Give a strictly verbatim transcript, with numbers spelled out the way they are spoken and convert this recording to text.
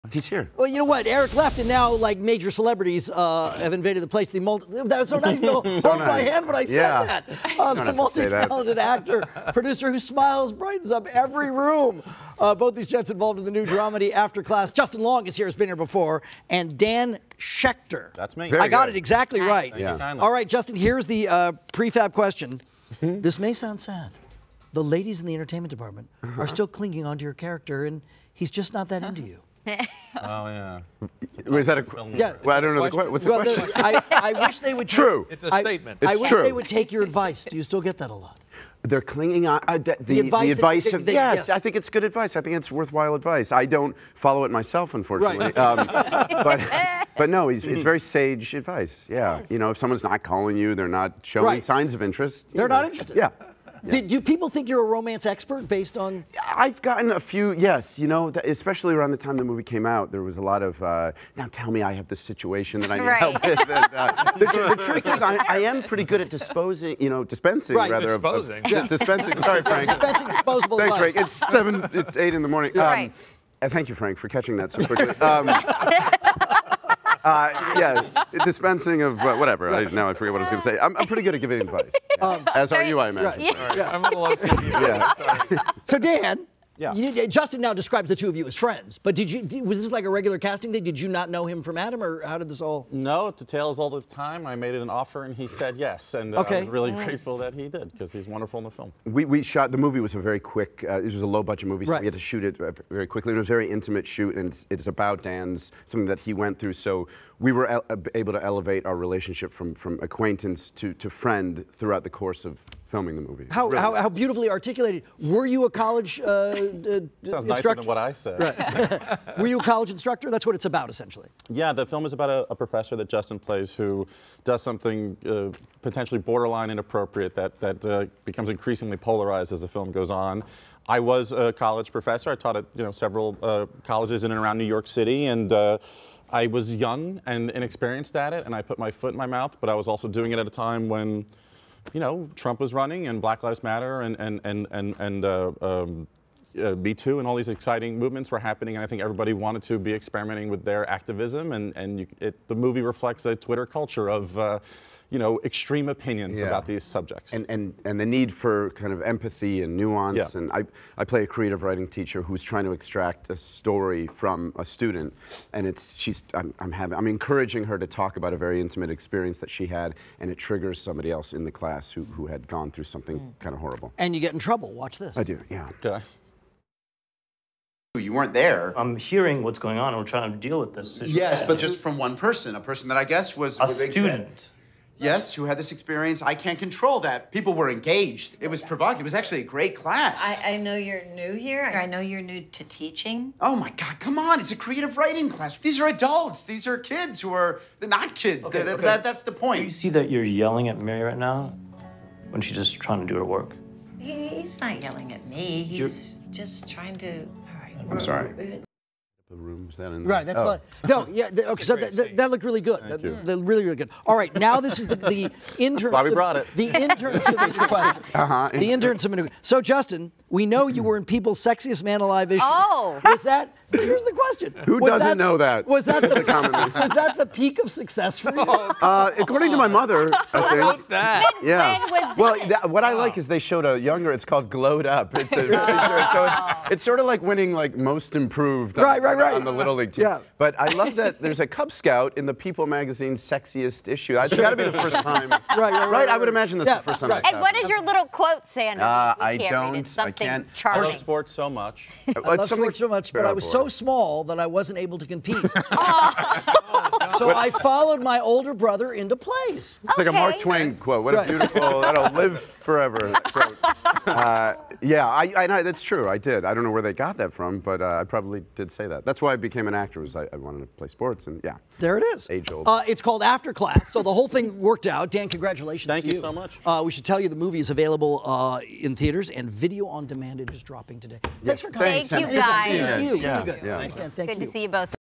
He's here. Well, you know what? Eric left, and now like major celebrities uh, have invaded the place. The multi that was so nice. Hold so my nice. hand when I said Yeah. that. Uh, the multi-talented actor, producer who smiles, brightens up every room. Uh, both these gents involved in the new dramedy After Class. Justin Long is here, has been here before, and Dan Schechter. That's me. I got good. it exactly right. Yeah. All right, Justin. Here's the uh, prefab question. This may sound sad. The ladies in the entertainment department are still clinging onto your character, and he's just not that into you. Oh, yeah. Was that a Yeah. Well, I don't know the question. What's the Well, question? the- I, I wish they would. True. It's a I, statement. I It's wish true. they would take your advice. Do you still get that a lot? They're clinging on uh, the, the, advice the that advice they- of they- yes, yes. I think it's good advice. I think it's worthwhile advice. I don't follow it myself, unfortunately. Right. Um, but but no, it's, it's very sage advice. Yeah, you know, if someone's not calling you, they're not showing Right. signs of interest. They're you know. not interested. Yeah. Do, do people think you're a romance expert based on? I've gotten a few, yes, you know, th- especially around the time the movie came out, there was a lot of, uh, now tell me I have this situation that I need Right. help with. And, uh, the, tr- the truth is, I, I am pretty good at disposing, you know, dispensing, Right. rather. of- of- Disposing. yeah, dispensing, sorry, Frank. Dispensing disposable Thanks, advice. Frank. It's seven, it's eight in the morning. Um, Right. uh, thank you, Frank, for catching that so quickly. Um, uh, yeah, dispensing of uh, whatever. I, now I forget what I was going to say. I'm, I'm pretty good at giving advice. Um, As are you, I imagine. Right. Yeah. I'm a little O C D. Yeah. So Dan, Yeah. you, Justin now describes the two of you as friends. But did you? Did, was this like a regular casting thing? Did you not know him from Adam, or how did this all? No, to Tails all the time. I made it an offer and he said yes. And uh, Okay. I was really grateful that he did because he's wonderful in the film. We, we shot, the movie was a very quick, uh, it was a low budget movie, so Right. we had to shoot it uh, very quickly. It was a very intimate shoot, and it's, it's about Dan's, something that he went through, so we were el able to elevate our relationship from, from acquaintance to, to friend throughout the course of filming the movie. How, Really how, nice. how beautifully articulated. Were you a college uh, uh, Sounds nicer instructor? than what I said. Were you a college instructor? That's what it's about, essentially. Yeah, the film is about a, a professor that Justin plays who does something uh, potentially borderline inappropriate that, that uh, becomes increasingly polarized as the film goes on. I was a college professor. I taught at you know, several uh, colleges in and around New York City, and uh, I was young and inexperienced at it, and I put my foot in my mouth, but I was also doing it at a time when, you know, Trump was running and Black Lives Matter and, and, and, and, and uh, um, uh, Me Too and all these exciting movements were happening, and I think everybody wanted to be experimenting with their activism, and, and you, it, the movie reflects a Twitter culture of, uh, you know, extreme opinions Yeah. about these subjects. And, and, and the need for kind of empathy and nuance. Yeah. And I, I play a creative writing teacher who's trying to extract a story from a student. And it's, she's, I'm, I'm, having, I'm encouraging her to talk about a very intimate experience that she had, and it triggers somebody else in the class who, who had gone through something mm. kind of horrible. And you get in trouble. Watch this. I do, yeah. Okay. You weren't there. I'm hearing what's going on, and we're trying to deal with this issue. Yes, but just from one person, a person that I guess was A was student. Yes, who had this experience. I can't control that. People were engaged. It was provocative. It was actually a great class. I, I know you're new here. I know you're new to teaching. Oh my God, come on. It's a creative writing class. These are adults. These are kids who are, they're not kids. Okay, They're- that's, okay. that, that's the point. Do you see that you're yelling at Mary right now when she's just trying to do her work? He, he's not yelling at me. He's just trying to. All right. I'm sorry. The room's that in Right, that's oh. like, no, yeah, the, okay, so that, that, that looked really good. That, you. that really, really good. All right, now this is the, the intern. why we brought it. The intern submitted question. Uh-huh. The intern submitted. So, Justin, we know you were in People's Sexiest Man Alive issue. Oh. Was that, here's the question. Who Was doesn't know that? Was that, the, common name. was that the peak of success for you? Uh, according to my mother, I think. That. Yeah. When was well, this? that, what I like is they showed a younger. It's called Glowed Up. It's a picture, so it's it's sort of like winning like most improved. On, Right, right, right. on the little league team. Yeah. But I love that there's a Cub Scout in the People magazine's sexiest issue. That's got to be the first time. Right, right, right, right, I would right. imagine that's Yeah, the first time. right. that's And what happened. is your little quote, Sandra? Uh, You I can't read don't- it. I Something can't. I charming. love sports so much. I love sports so much, but I was so small that I wasn't able to compete. So I followed my older brother into plays. It's like a Mark Okay. Twain quote. What Right. a beautiful, that'll live forever quote. Uh, yeah, I, I know, that's true. I did. I don't know where they got that from, but uh, I probably did say that. That's why I became an actor. Was I, I wanted to play sports, and yeah. There it is. Age old. Uh, it's called After Class, so the whole thing worked out. Dan, congratulations Thank to you you. so much. Uh, we should tell you the movie is available uh, in theaters, and video on demand. It is dropping today. Thanks for coming. Thanks, Thank you, Sam. guys. Good to see you. Yeah, Really good. yeah. Thanks, Dan. Thank Good you. to see you both.